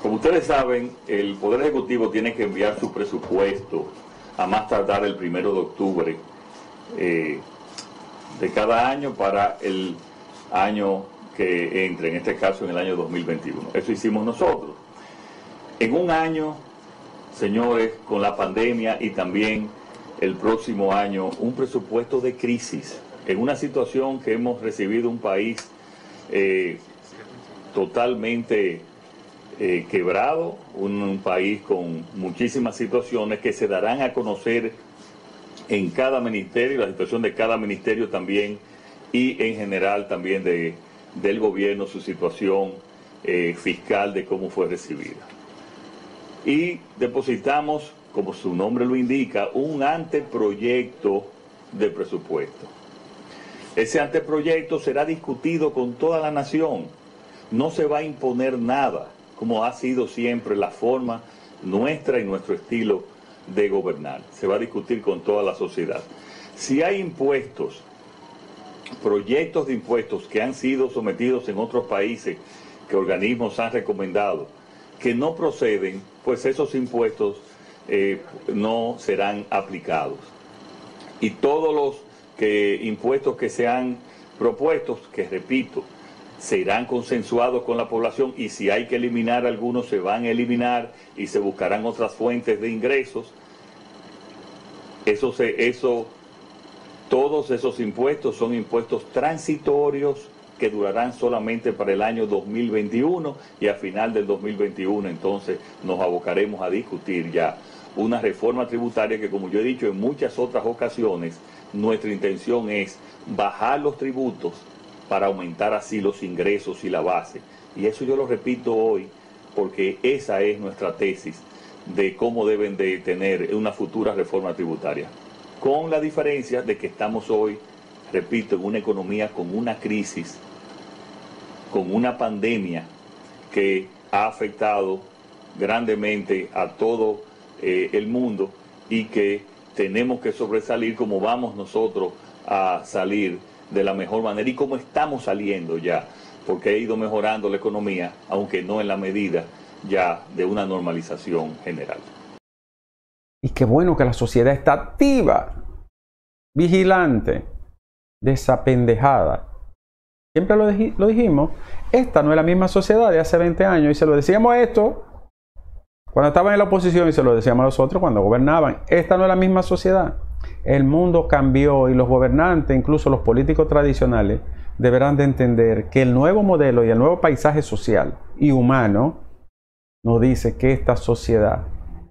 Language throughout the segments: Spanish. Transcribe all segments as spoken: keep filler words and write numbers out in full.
Como ustedes saben, el Poder Ejecutivo tiene que enviar su presupuesto a más tardar el primero de octubre eh, de cada año para el año que entre, en este caso en el año dos mil veintiuno. Eso hicimos nosotros. En un año, señores, con la pandemia y también el próximo año, un presupuesto de crisis, en una situación que hemos recibido un país eh, totalmente eh, quebrado, un, un país con muchísimas situaciones que se darán a conocer en cada ministerio, la situación de cada ministerio también, y en general también de, del gobierno, su situación eh, fiscal, de cómo fue recibida. Y depositamos, como su nombre lo indica, un anteproyecto de presupuesto. Ese anteproyecto será discutido con toda la nación. No se va a imponer nada, como ha sido siempre la forma nuestra y nuestro estilo de gobernar. Se va a discutir con toda la sociedad. Si hay impuestos, proyectos de impuestos que han sido sometidos en otros países, que organismos han recomendado, que no proceden, pues esos impuestos eh, no serán aplicados. Y todos los que, impuestos que se han propuesto, que repito, serán consensuados con la población, y si hay que eliminar algunos, se van a eliminar y se buscarán otras fuentes de ingresos. Eso se, eso, todos esos impuestos son impuestos transitorios que durarán solamente para el año dos mil veintiuno, y a final del dos mil veintiuno entonces nos abocaremos a discutir ya una reforma tributaria que, como yo he dicho en muchas otras ocasiones, nuestra intención es bajar los tributos para aumentar así los ingresos y la base. Y eso yo lo repito hoy porque esa es nuestra tesis de cómo deben de tener una futura reforma tributaria. Con la diferencia de que estamos hoy, repito, en una economía con una crisis, con una pandemia que ha afectado grandemente a todo eh, el mundo, y que tenemos que sobresalir como vamos nosotros a salir de la mejor manera y como estamos saliendo ya, porque ha ido mejorando la economía, aunque no en la medida ya de una normalización general. Y qué bueno que la sociedad está activa, vigilante de esa pendejada. Siempre lo, lo dijimos, esta no es la misma sociedad de hace veinte años, y se lo decíamos esto cuando estaban en la oposición y se lo decíamos a nosotros cuando gobernaban. Esta no es la misma sociedad. El mundo cambió y los gobernantes, incluso los políticos tradicionales, deberán de entender que el nuevo modelo y el nuevo paisaje social y humano nos dice que esta sociedad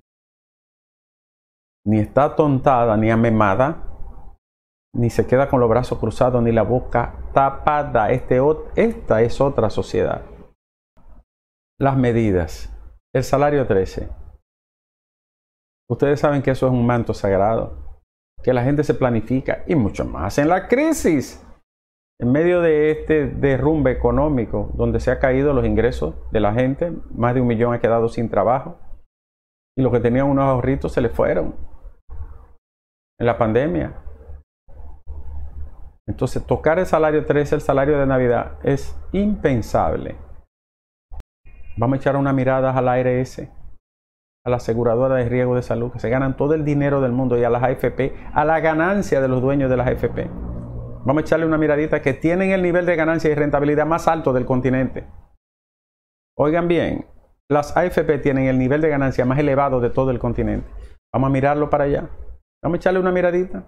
ni está atontada ni amemada, ni se queda con los brazos cruzados ni la boca tapada. Este, esta es otra sociedad. Las medidas. El salario trece. Ustedes saben que eso es un manto sagrado, que la gente se planifica, y mucho más en la crisis, en medio de este derrumbe económico donde se han caído los ingresos de la gente. Más de un millón ha quedado sin trabajo, y los que tenían unos ahorritos se les fueron en la pandemia. Entonces, tocar el salario trece, el salario de Navidad, es impensable. Vamos a echar una mirada a la A R S, a la aseguradora de riesgo de salud, que se ganan todo el dinero del mundo, y a las A F P, a la ganancia de los dueños de las A F P. Vamos a echarle una miradita, que tienen el nivel de ganancia y rentabilidad más alto del continente. Oigan bien, las A F P tienen el nivel de ganancia más elevado de todo el continente. Vamos a mirarlo para allá. Vamos a echarle una miradita.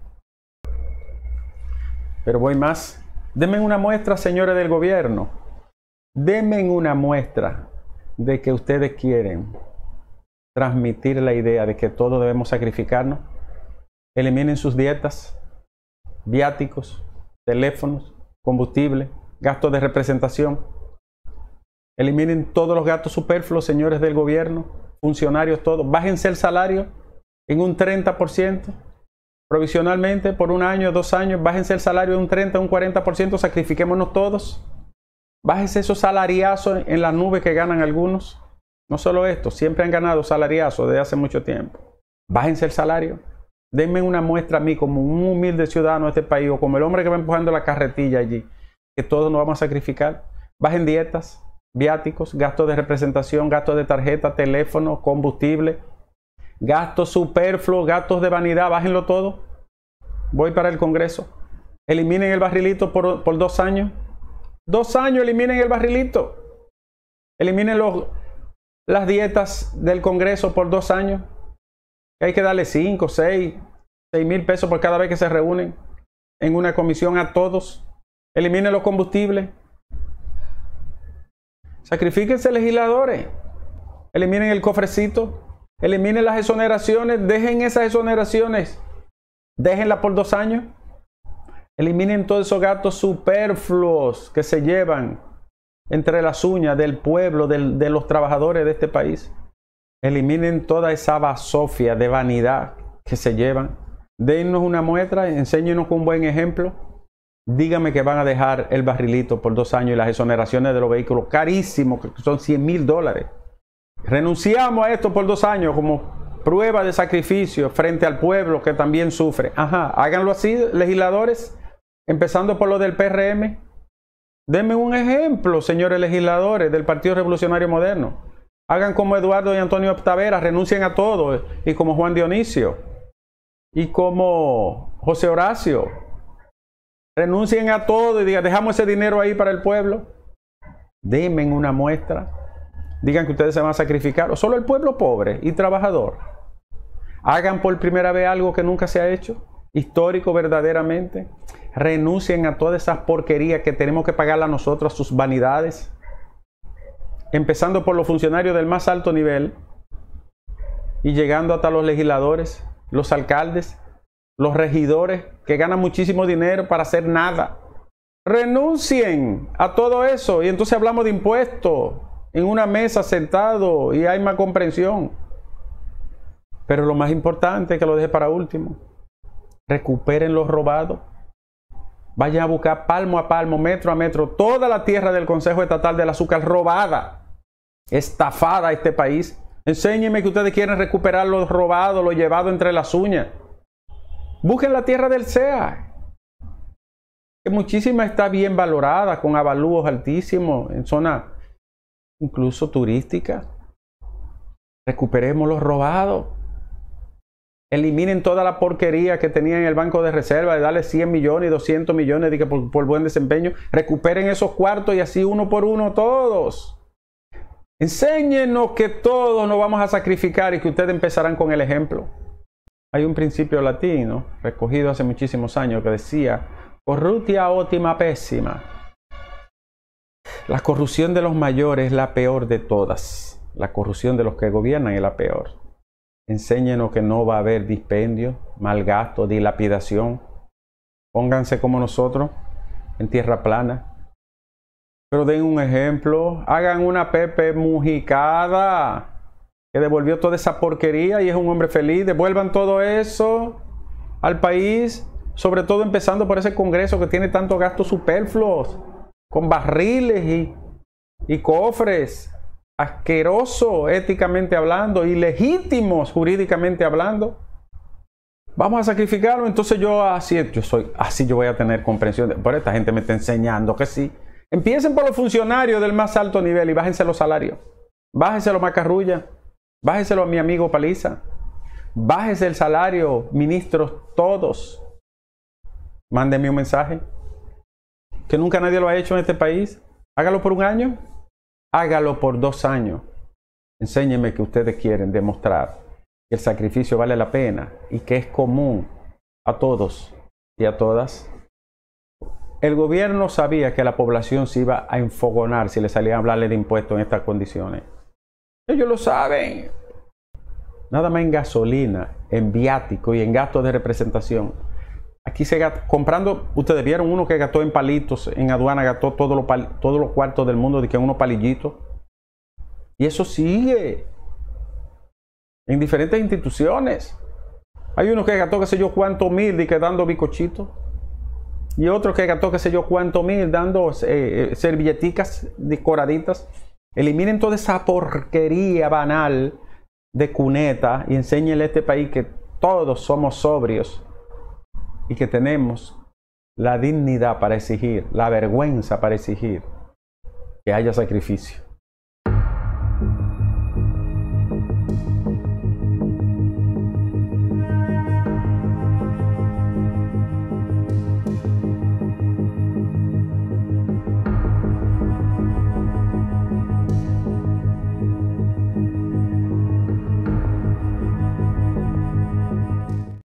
Pero voy más. Denme una muestra, señores del gobierno. Denme una muestra de que ustedes quieren transmitir la idea de que todos debemos sacrificarnos. Eliminen sus dietas, viáticos, teléfonos, combustible, gastos de representación. Eliminen todos los gastos superfluos, señores del gobierno, funcionarios, todos. Bájense el salario en un treinta por ciento. Provisionalmente, por un año, dos años, bájense el salario en un treinta, un cuarenta por ciento, sacrifiquémonos todos. Bájense esos salariazos en las nubes que ganan algunos. No solo esto, siempre han ganado salariazos desde hace mucho tiempo. Bájense el salario. Denme una muestra a mí como un humilde ciudadano de este país, o como el hombre que va empujando la carretilla allí, que todos nos vamos a sacrificar. Bajen dietas, viáticos, gastos de representación, gastos de tarjeta, teléfono, combustible, gastos superfluos, gastos de vanidad, bájenlo todo. Voy para el Congreso. Eliminen el barrilito por, por dos años. Dos años eliminen el barrilito. Eliminen los, las dietas del Congreso por dos años. Hay que darle cinco, seis, seis mil pesos por cada vez que se reúnen en una comisión a todos. Eliminen los combustibles. Sacrifíquense legisladores. Eliminen el cofrecito. Eliminen las exoneraciones. Dejen esas exoneraciones. Déjenlas por dos años. Eliminen todos esos gastos superfluos que se llevan entre las uñas del pueblo, del, de los trabajadores de este país. Eliminen toda esa basofia de vanidad que se llevan. Dennos una muestra, enséñenos con un buen ejemplo. Díganme que van a dejar el barrilito por dos años y las exoneraciones de los vehículos carísimos, que son cien mil dólares. Renunciamos a esto por dos años como prueba de sacrificio frente al pueblo que también sufre. Ajá, háganlo así, legisladores, empezando por lo del P R M. Denme un ejemplo, señores legisladores del Partido Revolucionario Moderno. Hagan como Eduardo y Antonio Taveras, renuncien a todo, y como Juan Dionisio, y como José Horacio, renuncien a todo y digan, dejamos ese dinero ahí para el pueblo. Denme una muestra. Digan que ustedes se van a sacrificar, o solo el pueblo pobre y trabajador. Hagan por primera vez algo que nunca se ha hecho, histórico verdaderamente. Renuncien a todas esas porquerías que tenemos que pagarle a nosotros, a sus vanidades. Empezando por los funcionarios del más alto nivel y llegando hasta los legisladores, los alcaldes, los regidores que ganan muchísimo dinero para hacer nada. Renuncien a todo eso y entonces hablamos de impuestos en una mesa sentado y hay más comprensión. Pero lo más importante, que lo deje para último, recuperen lo robado. Vayan a buscar palmo a palmo, metro a metro, toda la tierra del Consejo Estatal del Azúcar robada, estafada a este país. Enséñenme que ustedes quieren recuperar lo robado, lo llevado entre las uñas. Busquen la tierra del C E A, que muchísima está bien valorada, con avalúos altísimos, en zona incluso turística. Recuperemos lo robado. Eliminen toda la porquería que tenían en el Banco de Reserva de darle cien millones y doscientos millones de que por, por buen desempeño. Recuperen esos cuartos y así uno por uno todos. Enséñenos que todos nos vamos a sacrificar y que ustedes empezarán con el ejemplo. Hay un principio latino recogido hace muchísimos años que decía: corruptia ótima pésima. La corrupción de los mayores es la peor de todas. La corrupción de los que gobiernan es la peor. Enséñenos que no va a haber dispendio, mal gasto, dilapidación. Pónganse como nosotros, en tierra plana. Pero den un ejemplo. Hagan una Pepe Mujicada, que devolvió toda esa porquería y es un hombre feliz. Devuelvan todo eso al país, sobre todo empezando por ese Congreso que tiene tantos gastos superfluos, con barriles y, y cofres, asqueroso éticamente hablando, ilegítimos jurídicamente hablando. Vamos a sacrificarlo. Entonces yo así, yo soy, así yo voy a tener comprensión. Pero esta gente me está enseñando que sí. Empiecen por los funcionarios del más alto nivel y bájense los salarios. Bájenselo a Macarrulla. Bájenselo a mi amigo Paliza. Bájese el salario, ministros todos. Mándenme un mensaje. Que nunca nadie lo ha hecho en este país. Hágalo por un año. Hágalo por dos años. Enséñenme que ustedes quieren demostrar que el sacrificio vale la pena y que es común a todos y a todas. El gobierno sabía que la población se iba a enfogonar si le salían a hablarle de impuestos en estas condiciones. Ellos lo saben. Nada más en gasolina, en viático y en gastos de representación. Aquí se gasta, comprando, ustedes vieron uno que gastó en palitos, en aduana gastó todos los, todos los cuartos del mundo de que en unos palillitos. Y eso sigue en diferentes instituciones. Hay uno que gastó qué sé yo cuánto mil de que dando bicochitos. Y otro que gastó qué sé yo cuánto mil dando eh, servilleticas decoraditas. Eliminen toda esa porquería banal de cuneta y enséñenle a este país que todos somos sobrios y que tenemos la dignidad para exigir, la vergüenza para exigir que haya sacrificio.